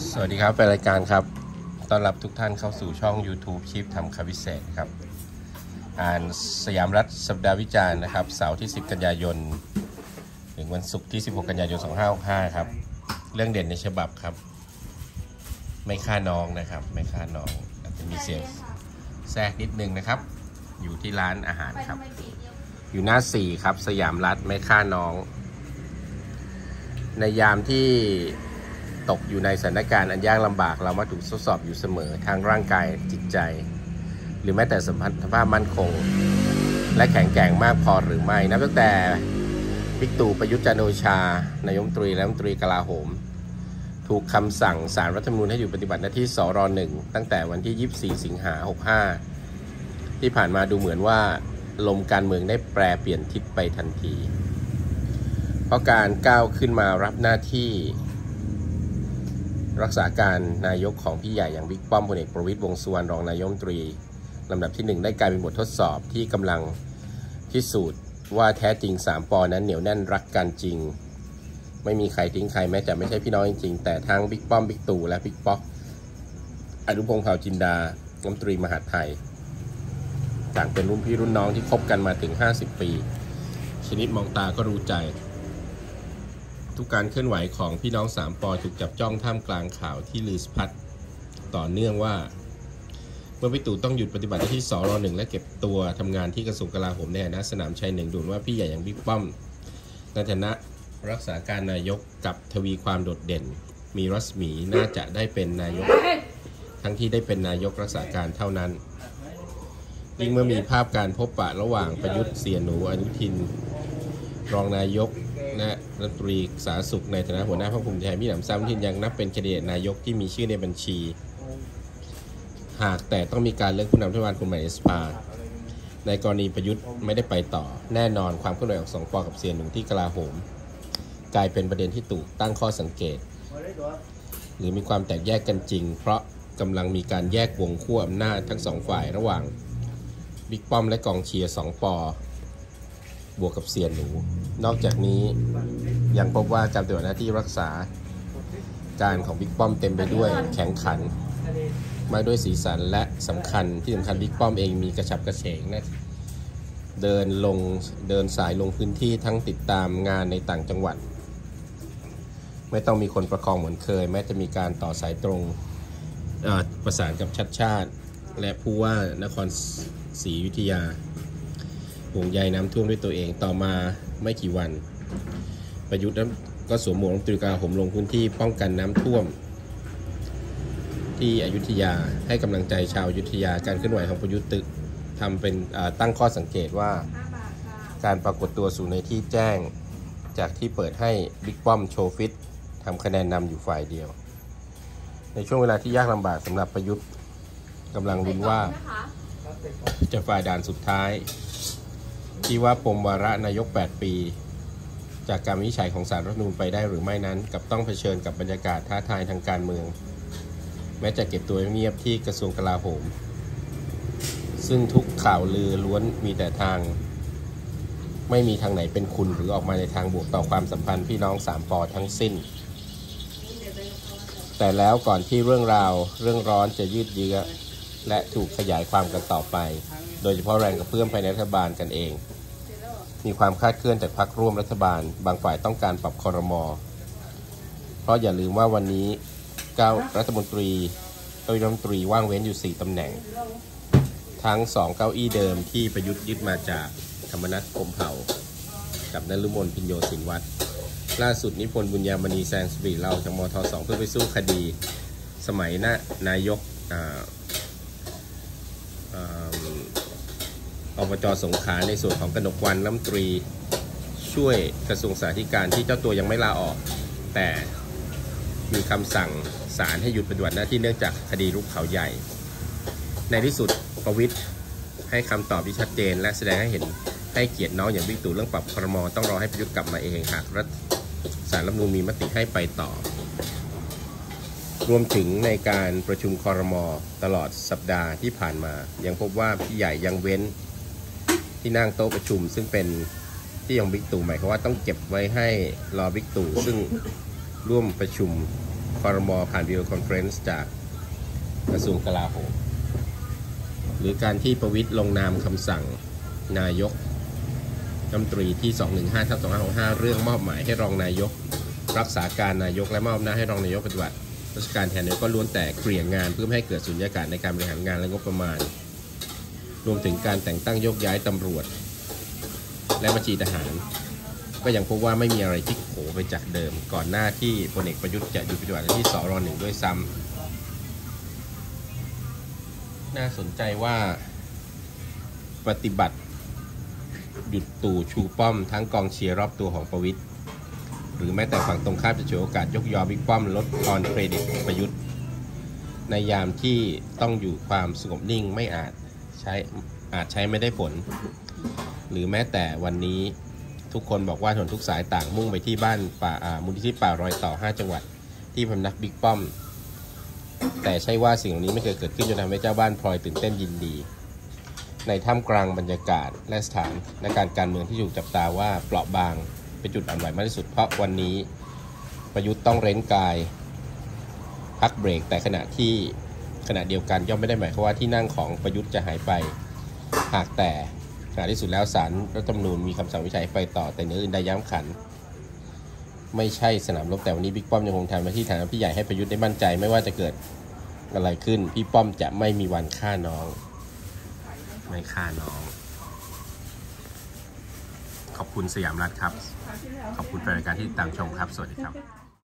สวัสดีครับเป็นรายการครับต้อนรับทุกท่านเข้าสู่ช่อง YouTube ชิปทำคำพิเศษครับอ่านสยามรัฐสัปดาห์วิจารณ์นะครับเสาร์ที่10กันยายนถึงวันศุกร์ที่16กันยายน2565ครับเรื่องเด่นในฉบับครับไม่ฆ่าน้องนะครับไม่ฆ่าน้องอาจจะมีเสียงแทรกนิดนึงนะครับอยู่ที่ร้านอาหารครับอยู่หน้า4ครับสยามรัฐไม่ฆ่าน้องในยามที่ตกอยู่ในสถานการณ์อันยากลำบากเรามาถูกทดสอบอยู่เสมอทางร่างกายจิตใจหรือแม้แต่สัมพันธภาพมั่นคงและแข็งแกร่งมากพอหรือไม่นับตั้งแต่บิ๊กตู่ประยุทธ์จันทร์โอชานายกรัฐมนตรีและรัฐมนตรีกลาโหมถูกคำสั่งศาลรัฐธรรมนูญให้หยุดปฏิบัติหน้าที่สร.1ตั้งแต่วันที่24สิงหาคม65ที่ผ่านมาดูเหมือนว่าลมการเมืองได้แปรเปลี่ยนทิศไปทันทีเพราะการก้าวขึ้นมารับหน้าที่รักษาการนายกของพี่ใหญ่อย่างบิ๊กป้อมพลเอกประวิตรวงษ์สุวรรณรองนายกรัฐมนตรีลำดับที่1ได้กลายเป็นบททดสอบที่กำลังพิสูจน์ว่าแท้จริง3 ป.นั้นเหนียวแน่นรักกันจริงไม่มีใครทิ้งใครแม้จะไม่ใช่พี่น้องจริงๆแต่ทั้งบิ๊กป้อมบิ๊กตู่และบิ๊กป๊อกอนุพงษ์เผ่าจินดารัฐมนตรีมหาดไทยต่างเป็นรุ่นพี่รุ่นน้องที่คบกันมาถึง50 ปีชนิดมองตาก็รู้ใจทุกการเคลื่อนไหวของพี่น้อง3 ป.ถูกจับจ้องท่ามกลางข่าวที่ลือสะพัดต่อเนื่องว่าเมื่อพี่ตู่ต้องหยุดปฏิบัติหน้าที่สร.1และเก็บตัวทำงานที่กระทรวงกลาโหมในฐานะสนามชัย1ดูว่าพี่ใหญ่อย่างบิ๊กป้อมในฐานะรักษาการนายกกับทวีความโดดเด่นมีรัศมีน่าจะได้เป็นนายกทั้งที่ได้เป็นนายกรักษาการเท่านั้นยิ่งเมื่อมีภาพการพบปะระหว่างประยุทธ์เสียหนูอนุทินรองนายกและรัฐมนตรีสาธารณสุขในฐานะหัวหน้าพรรคภูมิใจไทยมีหนำซ้ำที่ยังนับเป็นแคนดิเดตนายกที่มีชื่อในบัญชีหากแต่ต้องมีการเลือกผู้นำรัฐบาลคนใหม่ในสภาในกรณีประยุทธ์ไม่ได้ไปต่อแน่นอนความเคลื่อนไหวของ2 ป.กับเสียหนูที่กลาโหมกลายเป็นประเด็นที่ตู่ตั้งข้อสังเกตหรือมีความแตกแยกกันจริงเพราะกำลังมีการแยกวงขั้วอำนาจทั้ง2 ฝ่ายระหว่างบิ๊กป้อมและกองเชียร์2 ป.บวกกับเสียหนูนอกจากนี้ยังพบว่าการปฏิบัติหน้าที่รักษาการของบิ๊กป้อมเต็มไปด้วยแข็งขันมากด้วยสีสันและสำคัญที่สำคัญบิ๊กป้อมเองมีกระฉับกระเฉงนะเดินสายลงพื้นที่ทั้งติดตามงานในต่างจังหวัดไม่ต้องมีคนประคองเหมือนเคยแม้จะมีการต่อสายตรงประสานกับชัดชาติและผู้ว่านครศรีอยุธยาห่วงใยน้ำท่วมด้วยตัวเองต่อมาไม่กี่วันประยุทธ์ก็สวมหมวกรัฐมนตรีกลาโหมลงพื้นที่ป้องกันน้ำท่วมที่อยุธยาให้กำลังใจชาวอยุธยาการเคลื่อนไหวของประยุทธ์ทำเป็นตั้งข้อสังเกตว่าการปรากฏตัวสู่ในที่แจ้งจากที่เปิดให้บิ๊กป้อมโชว์ฟิตทำคะแนนนำอยู่ฝ่ายเดียวในช่วงเวลาที่ยากลำบากสำหรับประยุทธ์กำลังลุ้นว่าจะฝ่าด่านสุดท้ายที่ว่าปมวาระนายก8 ปีจากการวินิจฉัยของศาลรัฐธรรมนูญไปได้หรือไม่นั้นกับต้องเผชิญกับบรรยากาศท้าทายทางการเมืองแม้จะเก็บตัวเงียบที่กระทรวงกลาโหมซึ่งทุกข่าวลือล้วนมีแต่ทางไม่มีทางไหนเป็นคุณหรือออกมาในทางบวกต่อความสัมพันธ์พี่น้อง3 ป.ทั้งสิ้นแต่แล้วก่อนที่เรื่องร้อนจะยืดเยื้อและถูกขยายความกันต่อไปโดยเฉพาะแรงกระเพื่อมภายในรัฐบาลกันเองมีความคาดเคลื่อนจากพรรคร่วมรัฐบาลบางฝ่ายต้องการปรับครม.เพราะอย่าลืมว่าวันนี้9 รัฐมนตรีว่างเว้นอยู่4 ตำแหน่งทั้ง2 เก้าอี้เดิมที่ประยุทธ์ยึดมาจากธรรมนัส พรหมเผ่ากับนฤมล พิญโยสินวัตรล่าสุดนิพนธ์บุญญามณีแซงสปีดเราจากมท.2เพื่อไปสู้คดีสมัยนายกอบจ.สงขลาในส่วนของกนกวรรณรัฐมนตรีช่วยกระทรวงสาธารณสุขที่เจ้าตัวยังไม่ลาออกแต่มีคำสั่งศาลให้หยุดปฏิบัติหน้าที่เนื่องจากคดีรุกเขาใหญ่ในที่สุดประวิตรให้คำตอบที่ชัดเจนและแสดงให้เห็นให้เกียรติน้องอย่างบิ๊กตู่เรื่องปรับครม.ต้องรอให้ประยุทธ์กลับมาเองหากศาลรัฐธรรมนูญมีมติให้ไปต่อรวมถึงในการประชุมครม.ตลอดสัปดาห์ที่ผ่านมายังพบว่าพี่ใหญ่ยังเว้นที่นั่งโต๊ะประชุมซึ่งเป็นที่ของบิ๊กตู่หมายความว่าต้องเก็บไว้ให้รอบิ๊กตู่ซึ่งร่วมประชุมครม.ผ่านวิดีโอคอนเฟอเรนซ์จากกระทรวงกลาโหมหรือการที่ประวิตรลงนามคำสั่งนายกรัฐมนตรีที่ 215/2565 เรื่องมอบหมายให้รองนายกรักษาการนายกและมอบอำนาจให้รองนายกปฏิบัติราชการแทนนายกก็ล้วนแต่เกลี่ยงานเพื่อให้เกิดสุญญากาศในการบริหารงานและงบประมาณรวมถึงการแต่งตั้งโยกย้ายตำรวจและบัญชีทหารก็ยังพบว่าไม่มีอะไรที่โผล่ไปจากเดิมก่อนหน้าที่พลเอกประยุทธ์จะหยุดปฏิบัติหน้าที่สร.1ด้วยซ้ำน่าสนใจว่าปฏิบัติหยุดตู่ชูป้อมทั้งกองเชียร์รอบตัวของประวิตรหรือแม้แต่ฝั่งตรงข้ามจะฉวยโอกาสยกยอบิ๊กป้อมลดทอนเครดิตประยุทธ์ในยามที่ต้องอยู่ความสงบนิ่งไม่อาจใช้ไม่ได้ผลหรือแม้แต่วันนี้ทุกคนบอกว่าถนนทุกสายต่างมุ่งไปที่บ้านป่ามูลนิธิป่ารอยต่อ5จังหวัดที่พำนักบิ๊กป้อมแต่ใช่ว่าสิ่งเหล่านี้ไม่เคยเกิดขึ้นจนทำให้เจ้าบ้านพลอยตื่นเต้นยินดีในท่ามกลางบรรยากาศและสถานการณ์เมืองที่ถูกจับตาว่าเปราะบางเป็นจุดอ่อนไหวมากที่สุดเพราะวันนี้ประยุทธ์ต้องเร้นกายพักเบรกแต่ขณะเดียวกันย่อมไม่ได้หมายความว่าที่นั่งของประยุทธ์จะหายไปหากแต่ขณะที่สุดแล้วศาลรัฐธรรมนูญมีคำสั่งวิจัยไปต่อแต่เนื้ออื่นใดย้ำขันไม่ใช่สนามรบแต่วันนี้บิ๊กป้อมยังคงทำหน้าที่ฐานะพี่ใหญ่ให้ประยุทธ์ได้มั่นใจไม่ว่าจะเกิดอะไรขึ้นพี่ป้อมจะไม่มีวันฆ่าน้องไม่ฆ่าน้องขอบคุณสยามรัฐครับขอบคุณแฟนรายการที่ติดตามชมครับสวัสดีครับ